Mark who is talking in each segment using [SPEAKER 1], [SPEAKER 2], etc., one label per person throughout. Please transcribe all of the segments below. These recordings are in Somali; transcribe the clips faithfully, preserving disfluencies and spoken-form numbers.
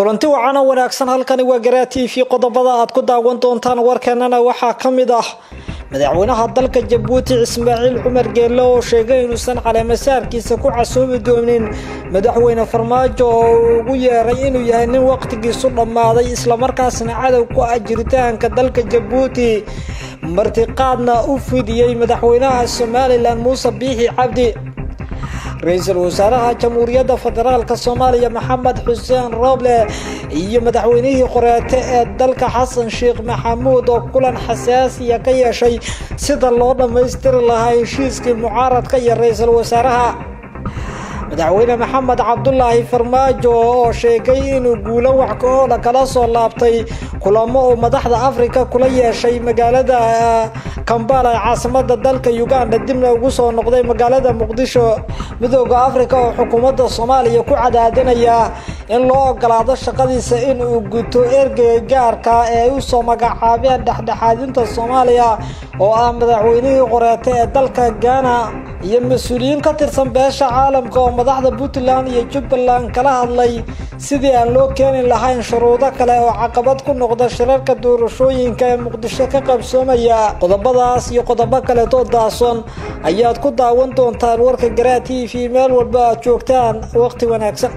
[SPEAKER 1] kulanti wacan oo wanaagsan halkani waa Garaa T V qodobada aad ku daawan doontaan warkeenana waxa kamid ah madaxweynaha dalka Djibouti Ismaaciil Cumar Geelle oo sheegay inuu san calaamasaarkiisa ku casoobi doonin madaxweyne Farmaajo oo ugu yeeray inuu yahay nin waqtigiisu dhamaaday isla markaasna cadow ku ajiritaanka dalka Djibouti martiqaadna u fidiyay madaxweynaha Soomaaliland Muuse Biixi Cabdi رئيس الوزراء جمهورية فدرالك الصومالية محمد حسين روبلة iyo madaxweynihii qoraate ee dalka Xasan Sheekh Maxamuud oo kulan xasaasi ah ka yeeshay sida loo dhameystiri lahaa heshiiskii mucaaradka iyo ra'iisul wasaaraha madaxweyne Maxamed Cabdullaahi Farmaajo oo sheegay inuu guulo wax ka oo kala soo laabtay kulamo oo madaxda Afrika kula yeeshay magaalada Kampala caasimada dalka Uganda dibna ugu soo noqday magaalada Muqdisho midowga Afrika oo xukuumadda Soomaaliya ku cadaadinaya in loo ogolaado shaqadiisa in uu guto ergeyga gaarka ee uu soo magacaabeen dhaxdhaxaadinta Soomaaliya oo ah madaxweynihii qoraate ee dalka Ghana iyo mas'uuliyiin ka tirsan beesha caalamka oo madaxda Puntland iyo Jubbaland kala hadlay sidii aan loo keenin lahayn shuruudo kale oo caqabad ku noqda shirarka doorashooyinka ee Muqdisho ka qabsoomaya qodobadaas iyo qodobo kale oo daason ayaad ku daawan doontaan warka Garaa T V meel walba aad joogtaan waqti wanaagsan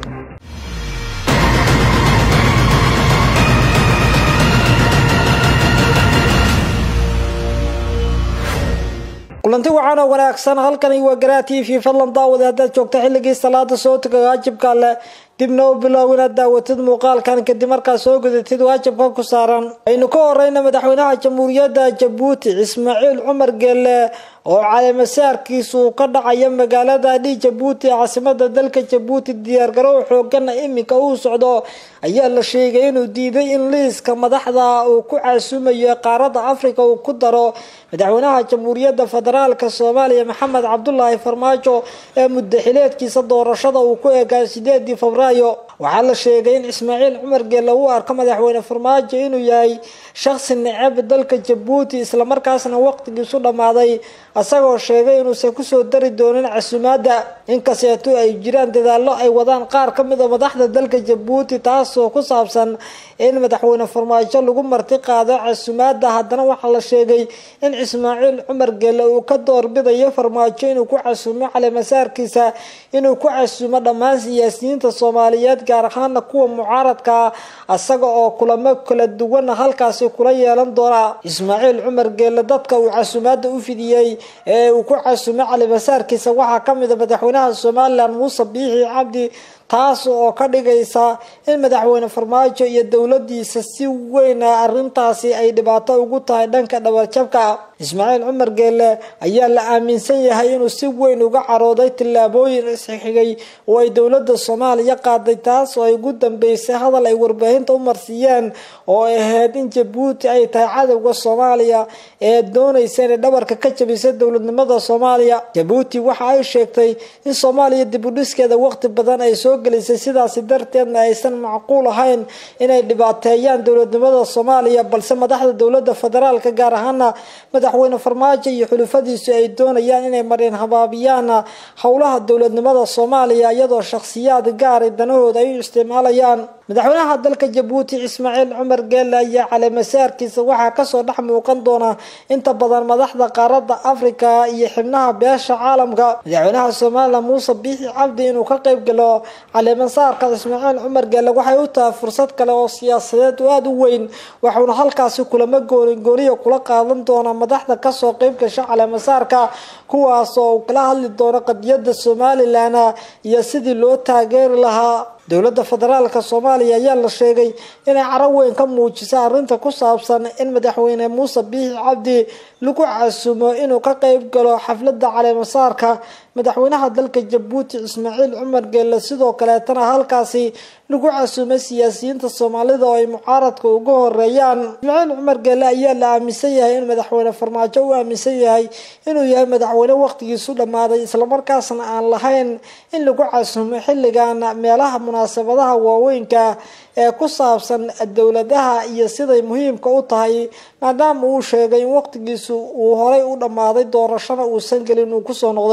[SPEAKER 1] kulanti wacan oo wanaagsan halkani waa Garaa T V fadlan daawada hadda joogta xilligii salaada soo tagay waajibka leh dibna u bilaawina daawatid muuqaalkan kadib markaa soo gudatid waajibka ku saaran aynu ka horeyna madaxweynaha jamhuuriyadda Djibouti Ismaaciil Cumar Geelle oo calaamasaarkiisu ka dhacay magaalada Djibouti caasimada dalka Djibouti diyaar garow xoogan imika uu socdo ayaa la sheegay inuu diiday in liiska madaxda uu ku casuumayo qaaradda Afrika uu ku daro madaxweynaha jamhuuriyadda federaalka Soomaaliya Maxamed Cabdullaahi Farmaajo ee muddaxileedkiisa doorashada uu ku eegay sideedii Febraayo waxaa la sheegay in Ismaaciil Cumar Geelle uu arko madaxweyne Farmaajo inuu yahay shakhsi neceb dalka Djibouti isla markaasna waqtigiisu dhamaaday asagoo sheegay inuu se ku soo dari doonin casuumaadda inkastoo ay jiraan dadaallo ay wadaan qaar ka mid ah madaxda dalka Djibouti taasoo ku saabsan in madaxweyne Farmaajo lagu marti qaado casuumaadda haddana waxa la sheegay in Ismaaciil Cumar Geelle uu ka doorbidayo Farmaajo inuu ku casuumo calaamasaarkiisa inuu ku casuumo dhammaan siyaasiyiinta Soomaaliyeed gaar ahaan kuwa mucaaradka asaga oo kulamo kala duwan halkaasi kula yeelan doona Ismaaciil Cumar Geelle dadka uu casuumaadda u fidiyay ee uu ku casuumo calaamasaarkiisa waxa kamid ah madaxweynaha Soomaaliland Muuse Biixi Cabdi taas oo ka dhigaysa in madaxweyne Farmaajo iyo dawladdiisa si weyn arintaasi ay dhibaato ugu tahay dhanka dhabarjabka Ismaaciil Cumar Geelle ayaa la aaminsan yahay inuu si weyn uga carooday tilaabooyin isxigay oo ay dawladda Soomaaliya qaaday taas oo ay ugu dambeysay hadal ay warbaahinta u marsiyeen oo ay ahayd in Djibouti ay tahay cadawga Soomaaliya ee doonaysa in dhabarka ka jabiso dawladnimada Soomaaliya Djibouti waxa ay sheegtay in Soomaaliya dib u dhiskeeda waqti badan ay soo gelisay sidaas darteedna aysan macquul ahayn inay dhibaateeyaan dawladnimada Soomaaliya balse madaxda dawladda federaalka gaar ahaan madaxweyne Farmaajo iyo xulufadiisu ay doonayaan inay mareen habaabiyaan howlaha dawladnimada Soomaaliya iyadoo shakhsiyaad gaar ah danahooda ay isticmaalayaan madaxweynaha dalka Djibouti Ismaaciil Cumar Geelle ayaa calaamasaarkiisa waxa ka soo dhex muuqan doona inta badan madaxda qaaradda Afrika iyo xubnaha beesha caalamka madaxweynaha Soomaaliland Muuse Biixi Cabdi inuu ka qayb galo calaamasaarka Ismaaciil Cumar Geelle waxay u tahay fursad kale oo siyaasadeed aad u weyn waxaana halkaasi kulamo gooni-gooniyo kula qaadan doona madaxda ka soo qayb gasha calaamasaarka kuwaas oo kala hadli doona qadiyadda Soomaaliland iyo sidii loo taageeri lahaa dawladda federaalka Soomaaliya ayaa la sheegay inay carab weyn ka muujisay arinta ku saabsan in madaxweyne Muuse Biixi Cabdi lagu casuumo inuu ka qayb galo xafladda calaamasaarka madaxweynaha dalka Djibouti Ismaaciil Cumar Geelle sidoo kale tan halkaasi lagu casuumay siyaasiyiinta Soomaalida oo ay mucaaradka uga horeeyaan Ismaaciil Cumar Geelle ayaa la aaminsan yahay in madaxweyne Farmaajo uu aaminsan yahay inuu yahay madaxweyne waqtigiisu dhamaaday isla markaasna aan lahayn in lagu casuumo xilligan meelaha munaasabadaha waaweynka ee ku saabsan dawladaha iyo siday muhiimka u tahay maadaama uu sheegay in waqtigiisu uu horay u dhamaaday doorashada uu san galin uu ku soo noqday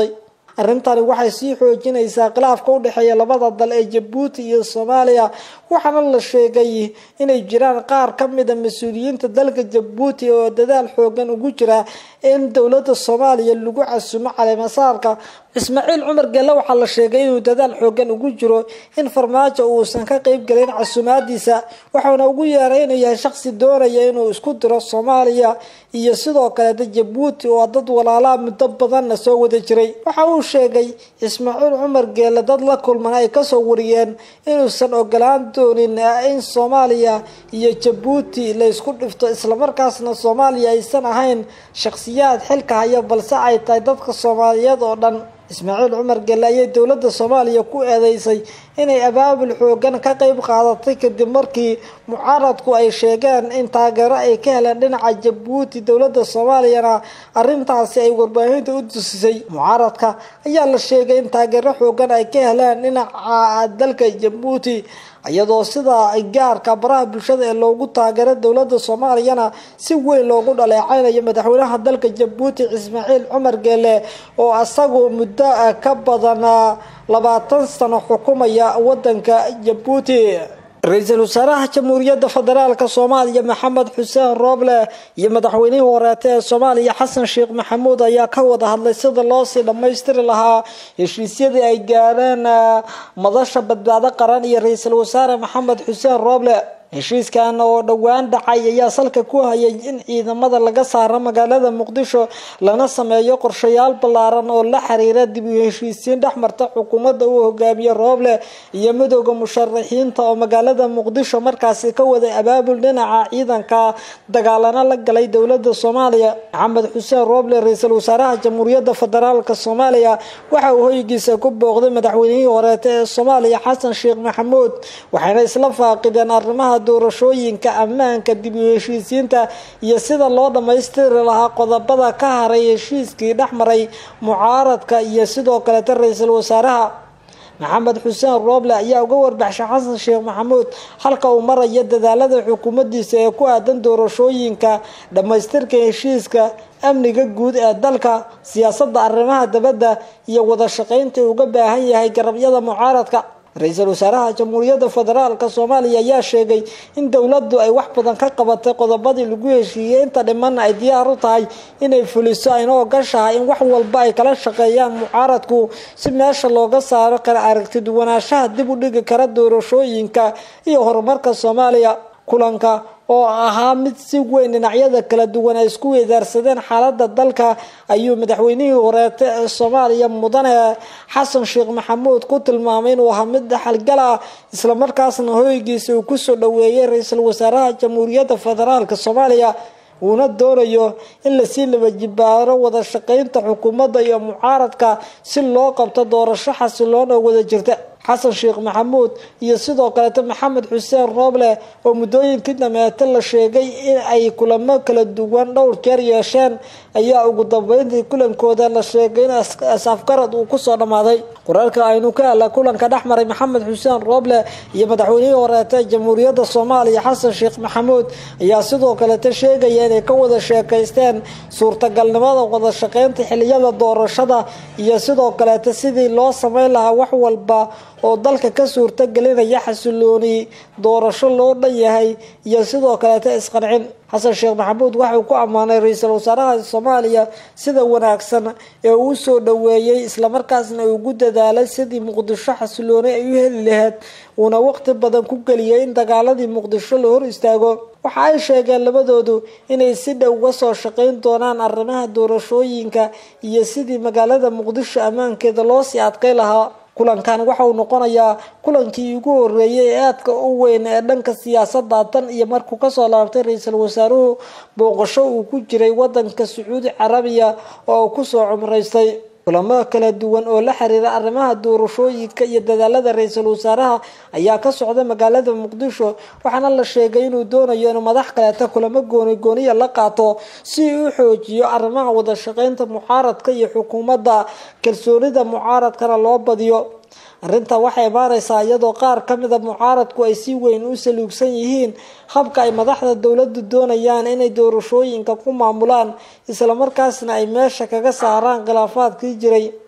[SPEAKER 1] arrintani waxay sii xoojinaysaa khilaafka u dhexeeya labada dal ee Djibouti iyo Soomaaliya waxaana la sheegay inay jiraan qaar ka mid ah mas'uuliyiinta dalka Djibouti oo dadaal xoogan ugu jira in dowladda Soomaaliya lagu casumo caleemasaarka Ismaaciil Cumar Geelle waxaa la sheegay inuu dadaal xoogan ugu jiro in farmaajo uusan ka qayb galin casumaadiisa waxaana ugu yeeray inuu yahay shakhsi doonaya inuu isku diro Soomaaliya iyo sidoo kale Djibouti oo dad walaalaha muddo badan soo wada jiray waxa uu sheegay Ismaaciil Cumar Geelle dad la kulman ay ka soo wariyeen inuusan ogolaan doonin in Soomaaliya iyo Djibouti la isku dhifto isla markaasna Soomaaliya aysan ahayn shakhsiyaad xilka haya balse ay tahay dadka Soomaaliyeed oo dhan Ismaaciil Cumar Geelle ayaa dowladda Soomaaliya ku eedeysay inay abaabul xoogan ka qayb qaadatay kadib markii mucaaradku ay sheegeen in taageero ay ka heleen dhinaca Djibouti dowladda Soomaaliyana arrintaasi ay warbaahinta u tusisay mucaaradka ayaa la sheegay in taageero xoogan ay ka heleen dhinaca dalka Djibouti iyadoo sida gaarka baraha bulshada ee loogu taageero dowladda Soomaaliyana si weyn loogu dhaleecaynayo madaxweynaha dalka Djibouti Ismaaciil Cumar Geelle oo asagu muddo ka badan labaatan sano xukumaya wadanka Djibouti رئيس الوزراء جمهورية فدرالك الصومالية محمد حسين روبله iyo madaxweynihii horeetay Soomaaliya Xasan Sheekh Maxamuud ayaa ka wada hadlay sida loo sii dhameystiri lahaa heshiisyadii ay gaareen madasha badbaado qaran iyo ra'iisul wasaare Maxamed Xuseen Roble heshiiskan oo dhawaan dhacay ayaa salka ku hayay in ciidamada laga saaro magaalada Muqdisho lana sameeyo qorshayaal ballaaran oo la xiriira dib u heshiisiin dhexmarta xukuumadda uu hogaamiyo Roble iyo midowga musharaxiinta oo magaalada Muqdisho markaas ka wada abaabul dhinaca ciidanka dagaalana la galay dowladda Soomaaliya Maxamed Xuseen Roble ra'iisul wasaaraha Jamhuuriyadda Federaalka Soomaaliya waxa uu hoygiisa ku booqday madaxweynihii horeetay ee Soomaaliya Xasan Sheekh Maxamuud waxayna isla faaqideen arrimaha doorashooyinka ammaanka dib u heshiisiinta iyo sida loo dhameystiri lahaa qodobada ka haray heshiiskii dhexmaray mucaaradka iyo sidoo kale ra'iisul wasaaraha Maxamed Xuseen Roble ayaa uga warbixisay Xasan Sheekh Maxamuud halka uu marayo dadaalada xukuumaddiisa ee ku aadan doorashooyinka dhameystirka heshiiska amniga guud ee dalka siyaasadda arrimaha dibadda iyo wada shaqaynta uga baahan yahay garabyada mucaaradka ra'iisul wasaaraha Jamhuuriyadda Federaalka Soomaaliya ayaa sheegay in dawladdu ay wax badan ka qabatay qodobadii lagu heshiiyay inta dhiman ay diyaar u tahay inay fuliso ayna ogashahay in wax walba ay kala shaqeeyaan mucaaradku si meesha looga saaro kala aragti duwanaanshaha dib u dhigi kara doorashooyinka iyo horumarka Soomaaliya kulanka oo ahaa mid si weyn dhinacyada kala duwan ay isku weedaarsadeen xaaladda dalka ayuu madaxweynihii horeetay ee Soomaaliya mudane Xasan Sheekh Maxamuud ku tilmaamay inuu ahaa mid xalgal ah isla markaasna hoygiisa uu ku soo dhaweeyay ra'iisul wasaaraha Jamhuuriyadda Federaalka Soomaaliya uuna doonayo in la sii laba jibaaro wada shaqaynta xukuumadda iyo mucaaradka si loo qabto doorasho xasiloon oo wada jirta Xasan Sheekh Maxamuud iyo sidoo kale Maxamed Xuseen Roble oo muddooyinkii dhameeyay la sheegay in ay kulamo kala duwan dhowr jeer yeesheen ayaa ugu dambeyntii kulankooda la sheegay in asafgarad uu ku soo dhamaaday qoraalka aynu ka hadla kulanka dhexmaray Maxamed Xuseen Roble iyo madaxweynihii horeetay Jamhuuriyadda Soomaaliya Xasan Sheekh Maxamuud ayaa sidoo kale sheegay inay ka wada sheekaysteen suurtagalnimada wada shaqaynta xilliyada doorashada iyo sidoo kale sidii loo sameyn lahaa wax walba oo dalka ka suurta galinaya xasilooni doorasho loo dhan yahay iyo sidoo kale isqancin Xasan Sheekh Maxamuud waxa uu ku amaanay ra'iisul wasaaraha Soomaaliya sida wanaagsan ee uu soo dhaweeyay isla markaasna uu ugu dadaalay sidii Muqdisho xasilooni ay u heli lahayd una waqti badan ku galiyay in dagaaladii Muqdisho la hor istaago waxa ay sheegeen labadoodu inay si dhow uga soo shaqayn doonaan arrimaha doorashooyinka iyo sidii magaalada Muqdisho ammaankeeda loo sii adkeyn lahaa kulankan waxa uu noqonayaa kulankii ugu horeeyay ee aadka u weyn ee dhanka siyaasadda tan iyo markuu ka soo laabtay ra'iisul wasaaruhu booqasho uu ku jiray wadanka Sacuudi Carabiya oo ku soo cumraystay kulamo kala duwan oo la xiriira arrimaha doorashooyinka iyo dadaalada ra'iisul wasaaraha ayaa ka socda magaalada Muqdisho waxaana la sheegay inuu doonayo in madax kale ta kulamo gooni gooni la qaato si uu xoojiyo arrimaha wada shaqaynta mucaaradka iyo xukuumadda kalsoonida mucaaradkana loo badiyo arrinta waxay baaraysaa iyadoo qaar ka mid ah mucaaradku ay si weyn u saluugsan yihiin habka ay madaxda dawladdu doonayaan inay doorashooyinka ku maamulaan isla markaasna ay meesha kaga saaraan khilaafaadkii jiray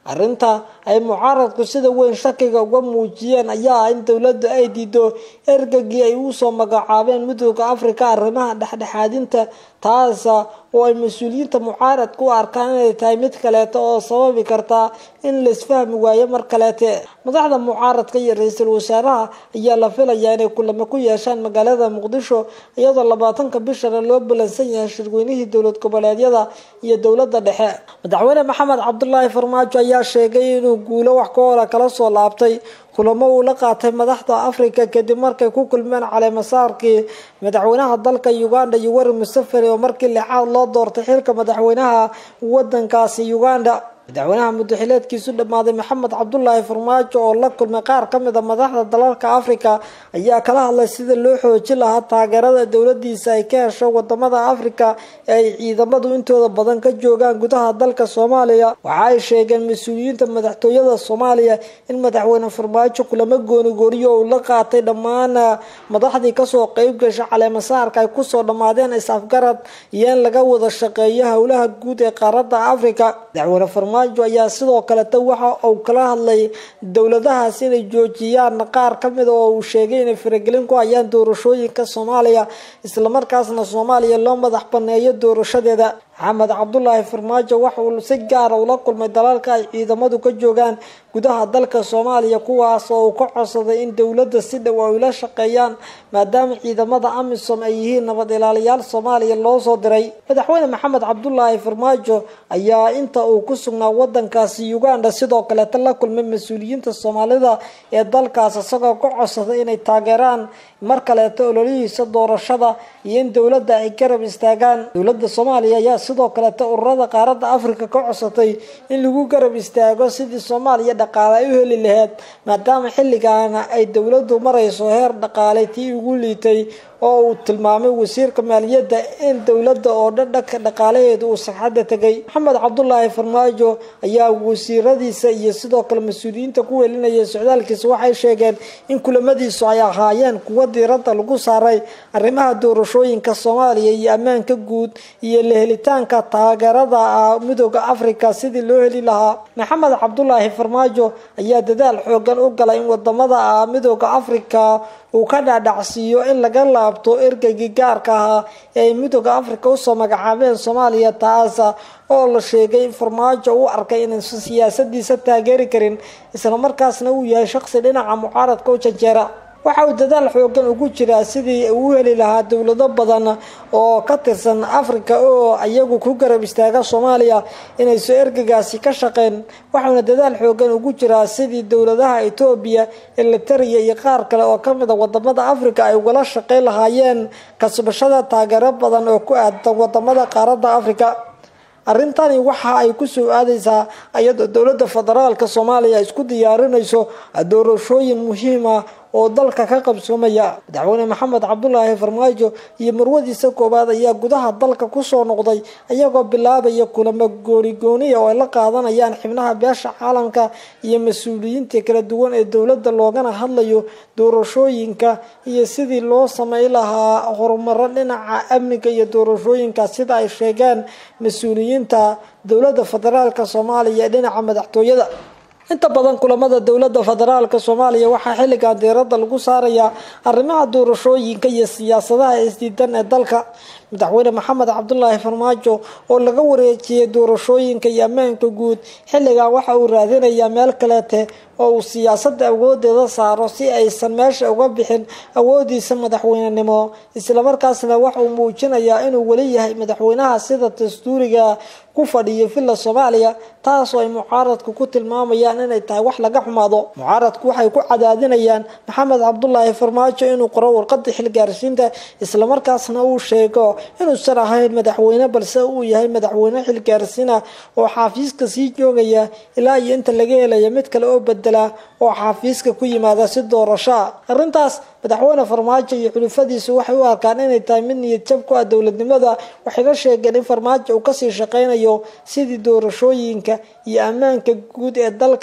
[SPEAKER 1] arrinta ay mucaaradku sida weyn shakiga uga muujiyeen ayaa in dowladda ay diido ergagii ay u soo magacaabeen midowga Afrika arrimaha dhexdhexaadinta taas oo ay mas'uuliyiinta mucaaradku u arkaan inay tahay mid kaleeto oo sababi karta in la isfahmi waayo mar kaleete madaxda mucaaradka iyo ra'iisul wasaaraha ayaa la filayaa inay kulamo ku yeeshaan magaalada Muqdisho iyadoo labaatanka bishan loo balansan yahay shirweynihii dowlad goboleedyada iyo dowladda dhexe madaxweyne Maxamed Cabdullaahi Farmaajo ayaa sheegay inuu guulo wax ka hor kala soo laabtay kulamo uu la qaatay madaxda Afrika kadib markay ku kulmeen caleemasaarkii madaxweynaha dalka Uganda Yoweri Museveni oo markii lixaad loo doortay xilka madaxweynaha wadankaasi Uganda madaxweynaha muddaxileedkiisu dhamaaday Maxamed Cabdullaahi Farmaajo oo la kulmay qaar ka mid ah madaxda dalalka Afrika ayaa kala hadlay sida loo xoojin lahaa taageerada dowladiisa ay ka hesho wadamada Afrika ee ay ciidamadu intooda badan ka joogaan gudaha dalka Soomaaliya waxa ay sheegeen mas'uuliyiinta madaxtooyada Soomaaliya in madaxweyne Farmaajo kulamo gooni gooniyo uu la qaatay dhammaan madaxdii ka soo qayb gashay caleemasaarka ay ku soo dhamaadeen is-afgarad iyo in laga wada shaqeeyo howlaha guud ee qaaradda Afrika madaxweyne Farmaajo ayaa sidoo kale waxa uu kala hadlay dowladahaas inay joojiyaan qaar ka mid oo uu sheegay inay faragelin ku hayaan doorashooyinka Soomaaliya isla markaasna Soomaaliya loo madax baneeyo doorashadeeda Maxamed Cabdullaahi Farmaajo waxa uu si gaar ah ula kulmay dalalka ay ciidamadu ka joogaan gudaha dalka Soomaaliya kuwaas oo ka codsaday in dowladda si dhow ay ula shaqeeyaan maadaama ciidamada AMISOM ay yihiin nabad ilaaliyaal Soomaaliya loo soo diray madaxweyne Maxamed Cabdullaahi Farmaajo ayaa inta uu ku sugnaa wadankaasi Uganda sidoo kale la kulmay mas'uuliyiinta Soomaalida ee dalkaas isagoo ka codsaday inay taageeraan mar kale ololihiisa doorashada iyo in dowladda ay garab istaagaan dowladda Soomaaliya ayaa sidoo kale ururada qaaradda Afrika ka codsatay in lagu garab istaago sidii Soomaaliya dhaqaale ay u heli lahayd maadaama xilligan ay dowladdu marayso heer dhaqaale tii ugu liitay oo uu tilmaamay wasiirka maaliyadda in dowladda oo dhanka dhaqaalaheedu uu saxada tagay Maxamed Cabdullaahi Farmaajo ayaa wasiiradiisa iyo sidoo kale mas'uuliyiinta ku welinaya socdaalkiisa waxay sheegeen in kulamadiisu ay ahaayeen kuwa diiradda lagu saaray arrimaha doorashooyinka Soomaaliya iyo ammaanka guud iyo la helitaanka taageerada midowga Afrika sidii loo heli lahaa Maxamed Cabdullaahi Farmaajo ayaa dadaal xoogan u galay in wadamada midowga Afrika uu ka dhaadhacsiiyo in laga laabto ergagii gaarka ah ee midowga Afrika u soo magacaabeen Soomaaliya taas oo la sheegay Farmaajo uu arkay in siyaasadiisa taageeri karin isla markaasna uu yahay shakhsi dhinaca mucaaradka u janjeera waxa uu dadaal xoogan ugu jiraa sidii uu heli lahaa dowlado badan oo ka tirsan Afrika oo ayagu ku garab istaaga Soomaaliya inay soo ergagaasi ka shaqeyn waxaana dadaal xoogan ugu jiraa sidii dowladaha Itoobiya Eritrea iyo qaar kale oo ka mid ah wadamada Afrika ay wada shaqeyn lahaayeen kasbashada taageero badan oo ku aadan wadamada qaaradda Afrika arrintani waxa ay ku soo aadaysaa ayadoo dowladda federaalka Soomaaliya isku diyaarinayso doorashooyin muhiim ah oo dalka ka qabsoomaya madaxweyne Maxamed Cabdullaahi Farmaajo iyo marwadiisa koobaad ayaa gudaha dalka ku soo noqday ayagoo bilaabaya kulamo gooni gooni oo ay la qaadanayaan xubnaha beesha caalamka iyo mas'uuliyiinta kala duwan ee dowladda loogana hadlayo doorashooyinka iyo sidii loo sameeyay lahaa horumar dhinaca amniga iyo doorashooyinka sida ay sheegeen mas'uuliyiinta dowladda federaalka Soomaaliya dhinaca madaxtooyada inta badan kulamada dowladda federaalka Soomaaliya waxa xilligan diiradda lagu saarayaa arrimaha doorashooyinka iyo siyaasadaha isdiidan ee dalka madaxweyne Maxamed Cabdullaahi Farmaajo oo laga wareejiyay doorashooyinka iyo ammaanka guud xilligan waxa uu raadinayaa meel kaleete oo uu siyaasadda awoodeeda saaro si aysan meesha uga bixin awoodiisa madaxweynenimo isla markaasna waxa uu muujinayaa inuu wali yahay madaxweynaha sida dastuuriga ku fadhiyo filla Soomaaliya taas oo ay mucaaradku ku tilmaamayaan inay tahay wax laga xumaado mucaaradku waxay ku cadaadinayaan Maxamed Cabdullaahi Farmaajo inuu qoro warqad xilgaarsiinta isla markaasna uu sheego inuu san ahayn madaxweyne balse uu yahay madaxweyne xilgaarsiina oo xafiiska sii joogaya ilaa iyo inta laga helayo mid kale oo bedela oo xafiiska ku yimaada si doorasho arrintaas madaxweyne Farmaajo iyo xulufadiisu waxay u arkaan inay tahay mid niyad jab ku ah dowladnimada waxay la sheegeen in Farmaajo uu ka sii shaqeynayo sidii doorashooyinka iyo ammaanka guud ee dalka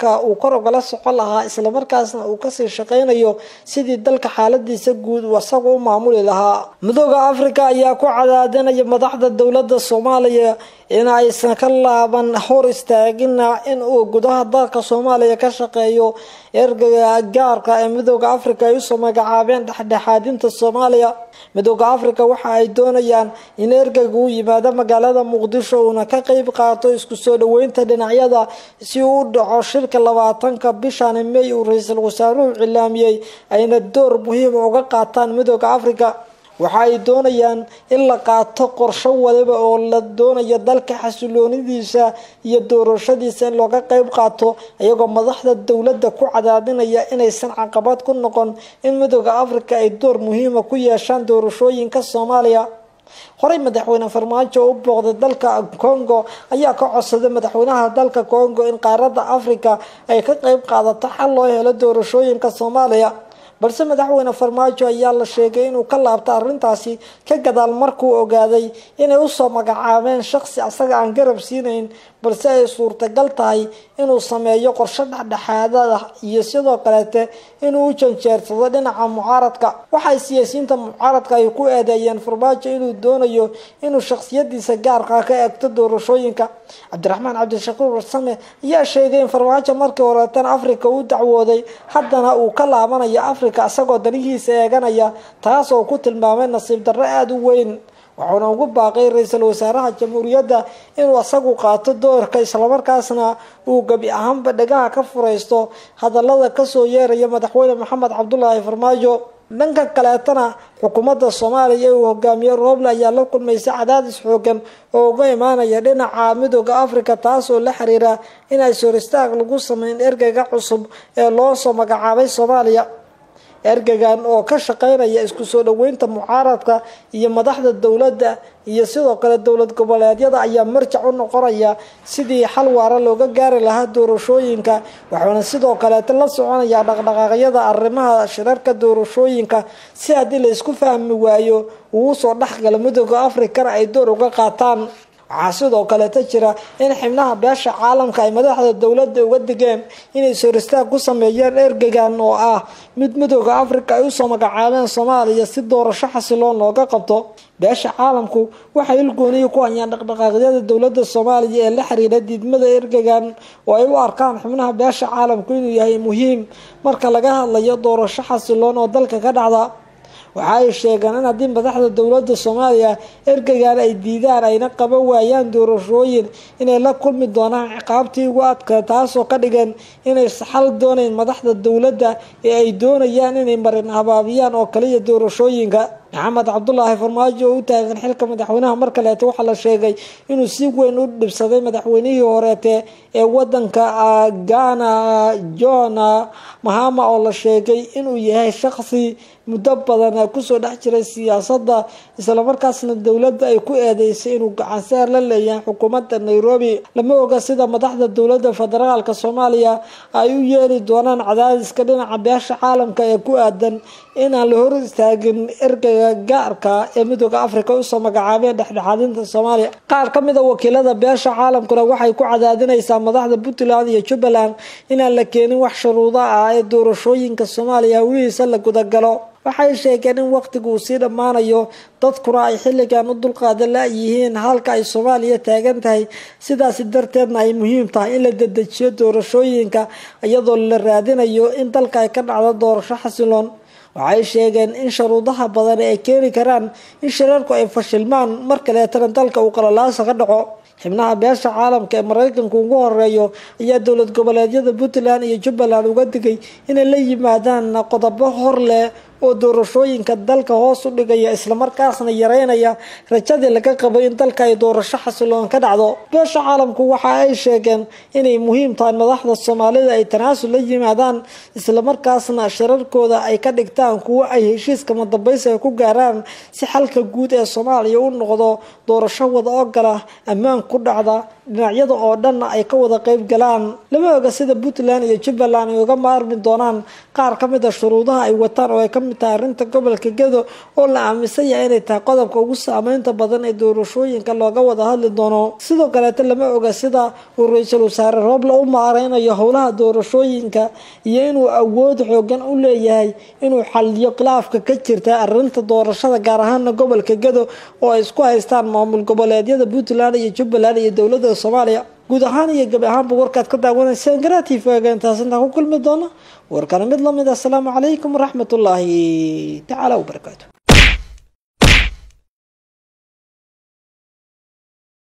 [SPEAKER 1] dalka uu kor ugala socon lahaa isla markaasna uu kasii shaqeynayo sidii dalka xaaladiisa guud wasaga u maamuli lahaa. midowga Afrika ayaa ku cadaadinaya madaxda dowladda Soomaaliya in aysan ka laaban hor istaagin in uu gudaha dalka Soomaaliya ka shaqeeyo ergeyga gaarka ee midowga Afrika ay soo magacaabeen dhexdhexaadinta Soomaaliya. midowga Afrika waxa ay doonayaan in ergeygu u yimaado magaalada Muqdisho uuna ka qayb qaato isku soo dhaweynta dhinacyada si uu u dhaco shirka labaatanka bishan May uu ra'iisul wasaaruhu cilaamiyay ayna door muhiim ah uga qaataan midowga Afrika. waxa ay doonayaan in la qaato qorshe waliba oo la doonayo dalka xasiloonidiisa iyo doorashadiisa in looga qayb qaato iyagoo madaxda dowladda ku cadaadinaya inaysan caqabad ku noqon in midowga Afrika ay door muhiim ah ku yeeshaan doorashooyinka Soomaaliya. horey madaxweyne Farmaajo u booqday dalka Congo ayaa ka codsaday madaxweynaha dalka Congo in qaaradda Afrika ay ka qayb qaadato xal loo helo doorashooyinka Soomaaliya. balse madaxweyne Farmaajo ayaa la sheegay inuu ka laabtay arintaasi ka gadaal markuu ogaaday inay u soo magacaabeen shakhsi asaga aan garab siinayn balse ay suurtagal tahay inuu sameeyo qorshe dhexdhexaad ah iyo sidoo kale inuu u janjeersado dhinaca mucaaradka. waxay siyaasiyiinta mucaaradka ay ku eedeeyeen Farmaajo inuu doonayo inuu shakhsiyadiisa gaarka ka eegto doorashooyinka. Cabdiraxmaan Cabdishakuur Warsame ayaa sheegay in Farmaajo markii hore tan Afrika uu dacwooday haddana uu ka laabanayo Afrika asagoo danihiisa eeganaya taas oo ku tilmaamay nasiib darro aad u weyn. waxaana ugu baaqay ra'iisul wasaaraha jamhuuriyadda inuu asagu qaato doorka isla markaasna uu gabi ahaanba dhagaha ka fureysto hadallada ka soo yeeraya madaxweyne Maxamed Cabdullaahi Farmaajo. dhanka kaleetana xukuumadda Soomaaliya ee uu hogaamiyo Roble ayaa la kulmaysa cadaadis xoogan oo uga imaanaya dhinaca midowga Afrika taas oo la xiriira in ay soo istaag lagu sameeyo ergeyga cusub ee loo soo magacaabay Soomaaliya. ergeygan oo ka shaqeynaya isku soo dhaweynta mucaaradka iyo madaxda dowladda iyo sidoo kale dowlad goboleedyada ayaa marjac u noqonaya sidii xal waara looga gaari lahaa doorashooyinka. waxaana sidoo kale la soconaya dhaqdhaqaaqyada arrimaha shirarka doorashooyinka si haddii la isku fahmi waayo uu soo dhaxgala midowga Afrika ay door uga qaataan. waxaa sidoo kale jira in xubnaha beesha caalamka ay madaxda dowladda uga digeen inay soo istaag ku sameeyaan ergeygan oo ah mid midowga Afrika ay u soo magacaabeen Soomaaliya si doorasho xasiloon looga qabto. beesha caalamku waxay ilgooniyo ku hayaan dhaqdhaqaaqyada dowladda Soomaaliya ee la xiriira diidmada ergeygan oo ay u arkaan xubnaha beesha caalamku inuu yahay muhiim marka laga hadlayo doorasho xasiloon oo dalka ka dhacda. waxay sheegeen in haddii madaxda dowladda Soomaaliya ergeygan ay diidaan ayna qaban waayaan doorashooyin inay la kulmi doonaan ciqaabtii ugu adkaa taasoo ka dhigan inay xal doonayn madaxda dowladda ee ay doonayaan inay marin habaabiyaan oo kaliya doorashooyinka. Maxamed Cabdullaahi Farmaajo oo u taagan xilka madaxweynaha mar kale waxa la sheegay inuu si weyn u dhibsaday madaxweynihii horeete ee wadanka Ghana John Mahama oo la sheegay inuu yahay shakhsi muddo badan ku soo dhex jiray siyaasadda isla markaasna dowladda ay ku eedeysay inuu gacan saar la leeyahay xukuumadda Nairobi. lama oga sida madaxda dowladda federaalka Soomaaliya ay u yeeli doonaan cadaadiska dhinaca beesha caalamka ee ku aadan in aan la hor istaagin ergeyga gaarka ee midowga Afrika u soo magacaabeen dhexdhexaadinta Soomaaliya. qaar ka mid ah wakiilada beesha caalamkuna waxay ku cadaadinaysaa madaxda Puntland iyo Jubbaland inaan la keenin wax shuruudo ah ee doorashooyinka Soomaaliya wiisa la gudagalo. waxay sheegeen in waqtigu uu sii dhamaanayo dadkuna ay xilligan u dulqaadan la yihiin halka ay Soomaaliya taagan tahay sidaas darteedna ay muhiim tahay in la dedejiyo doorashooyinka iyadoo la raadinayo in dalka ay ka dhacdo doorasho xasiloon. waxay sheegeen in shuruudaha badan ay keeni karaan in shirarku ay fashilmaan mar kale tan dalka uu qalalaasa ka dhaco. xubnaha beesha caalamka ee Mareykanka ugu horeeyo ayaa dowlad goboleedyada Puntland iyo Jubbaland uga digay inay la yimaadaan qodobo hor leh oo doorashooyinka dalka hoos u dhigaya isla markaasna yareynaya rajadii laga qabay in dalka ay doorasho xasiloon ka dhacdo. beesha caalamku waxa ay sheegeen inay muhiim tahay madaxda Soomaalida ay tanaasul la yimaadaan isla markaasna shirarkooda ay ka dhigtaan kuwa ay heshiiska madambaysi ku gaaraan si xalka guud ee Soomaaliya u noqdo doorasho wada oggol ah ammaan ku dhacda dhinacyada oo dhan ay ka wada qayb galaan. lama oga sida Puntland iyo Jubbaland ay uga maarmi doonaan qaar ka mid ah shuruudaha ay wataan oo ay ka kamid tahay arrinta gobolka Gedo oo la aaminsan yahay inay tahay qodobka ugu saameynta badan ee doorashooyinka looga wada hadli doono. sidoo kale lama oga sida uu ra'iisul wasaare Roble u maareynayo howlaha doorashooyinka iyo inuu awood xoogan u leeyahay inuu xalliyo khilaafka ka jirta arrinta doorashada gaar ahaan gobolka Gedo oo ay isku haystaan maamul goboleedyada Puntland iyo Jubbaland iyo dowladda Soomaaliya. guud ahaan iyo gabi ahaanba warkaad ka daawanaysan Garaa T V intaas inta ku kulmi doona warkan mid lamid ah. Assalaamu calaykum waraxmatullaahi tacaala wabarakaatuh.